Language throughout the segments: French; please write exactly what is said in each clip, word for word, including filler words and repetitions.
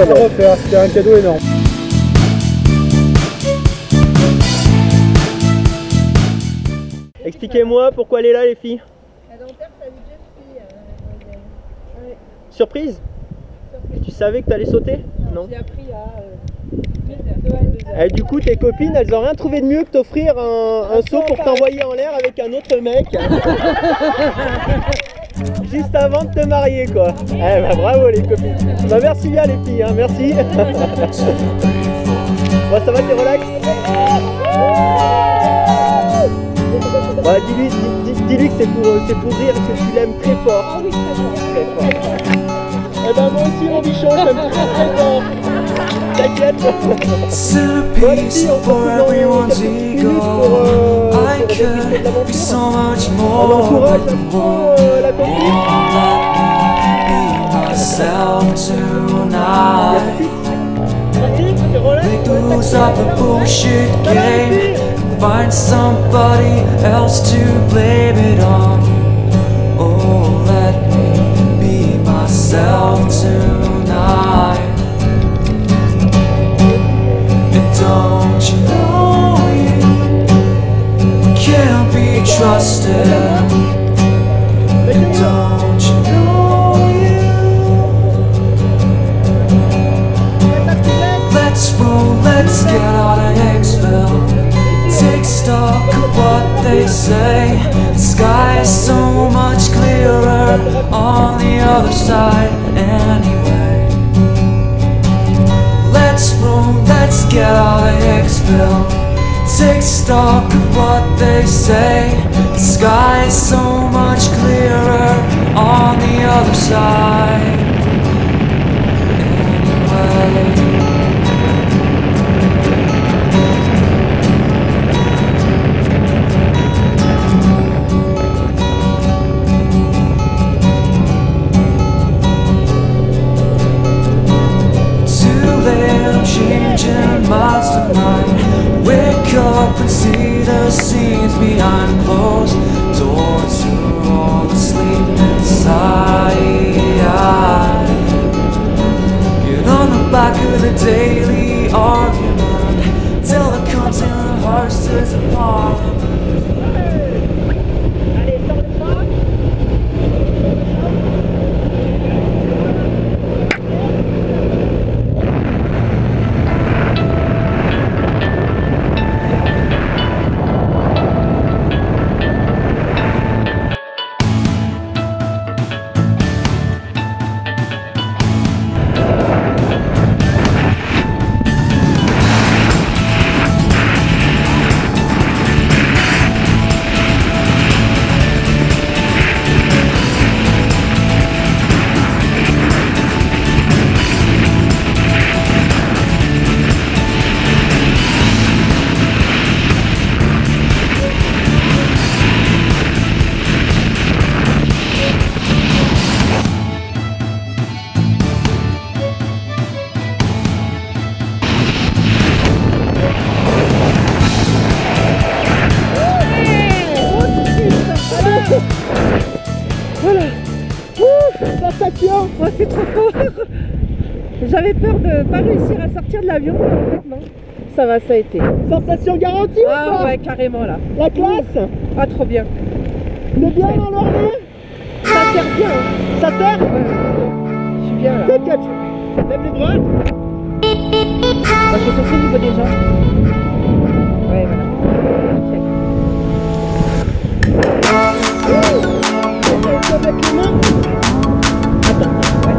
à refaire, c'était un cadeau énorme. Expliquez-moi pourquoi elle est là, les filles. La dentaire, ça avait déjà pris. Euh, ouais. Surprise? Surprise. Tu savais que t'allais sauter? Non. Non. J'ai appris à euh, deux heures. Et du coup, tes copines, elles ont rien trouvé de mieux que t'offrir un, un saut pour t'envoyer en l'air avec un autre mec. Juste avant de te marier, quoi. Eh bah bravo les copines. Bah merci bien les filles, hein, merci. Bon, ça va, t'es relax? Bah dis-lui dis, dis, dis-lui que c'est pour, c'est pour rire, que tu l'aimes très fort. Ah oui, très fort. Très fort. Eh ben moi aussi mon bichon, je l'aime très très fort. T'inquiète. Bon les filles, on se retrouve dans quelques minutes pour, euh, pour déguster de l'aventure. On encourage un peu euh, la conquête. Lose up the bullshit game. Find somebody else to blame it on. Oh, let me be myself tonight. And don't you know you can't be trusted? And don't you know you? Let's roll, let's get out of Hicksville. Take stock of what they say. The sky is so much clearer on the other side anyway. Let's roll, let's get out of Hicksville. Take stock of what they say. The sky is so much clearer on the other side anyway. Changing miles tonight. Wake up and see the scenes behind closed doors. You're all asleep inside. Get on the back of the daily argument. Tell the content of horses apart. Voilà. Ouf, sensation. Oh, c'est trop fort. J'avais peur de ne pas réussir à sortir de l'avion, mais en fait non. Ça va, ça a été. Sensation garantie ou Ah pas? ouais, carrément là. La classe? Ah, trop bien. T'es bien dans l'orée? Ça sert bien. Hein. Ça sert? Ouais. Je suis bien là. Tête, catch. Lève les bras. Bah, je vais chercher au niveau des jambes. Ouais, voilà. Ok. Avec les mains. Attends. Ouais.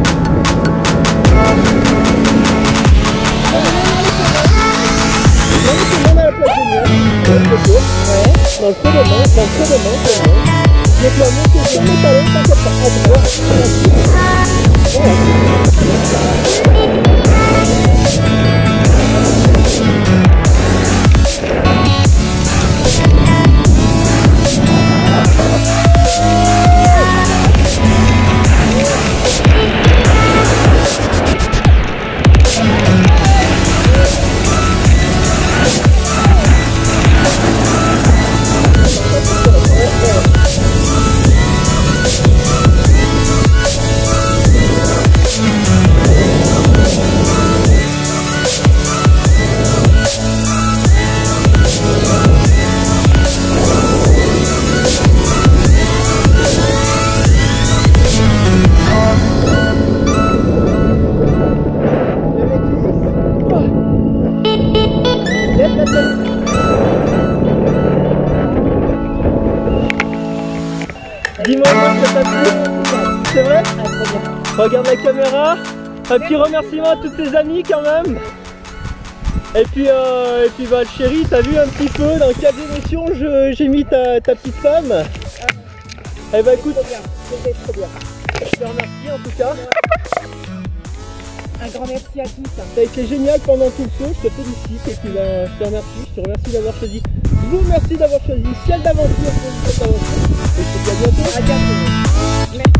Dans le monde à la place du mien. Dans le côté. Ouais. Dans le côté de main. Dans le côté de main. Je dois monter sur mes talons. T'inquiète pas. À droite. Voilà. c'est vrai? Ah, trop bien. Regarde la caméra. Un petit remerciement à tous tes amis quand même. Et puis, euh, et puis bah, chérie, t'as vu un petit peu dans quelle émotion j'ai mis ta, ta petite femme. Eh bah écoute, Trop bien, c'était trop bien. je te remercie en tout cas. Un grand merci à tous. Ça a été génial pendant tout le saut, je te félicite et puis bah, je te remercie, je te remercie d'avoir choisi. Je vous remercie d'avoir choisi Ciel d'aventure pour une fête d'aventure. Et je te dis à bientôt. À bientôt. Merci.